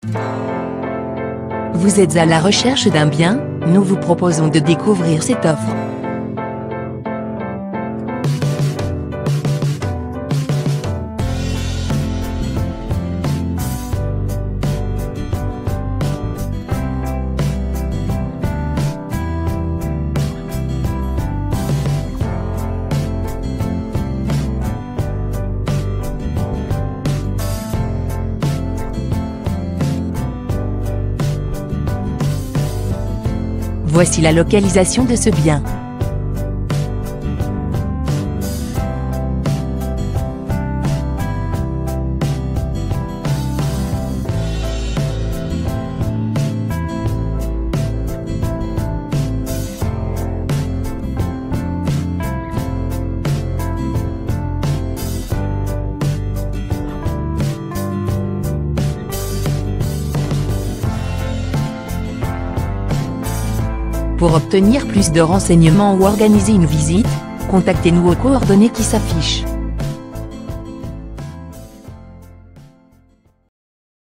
Vous êtes à la recherche d'un bien? Nous vous proposons de découvrir cette offre. Voici la localisation de ce bien. Pour obtenir plus de renseignements ou organiser une visite, contactez-nous aux coordonnées qui s'affichent.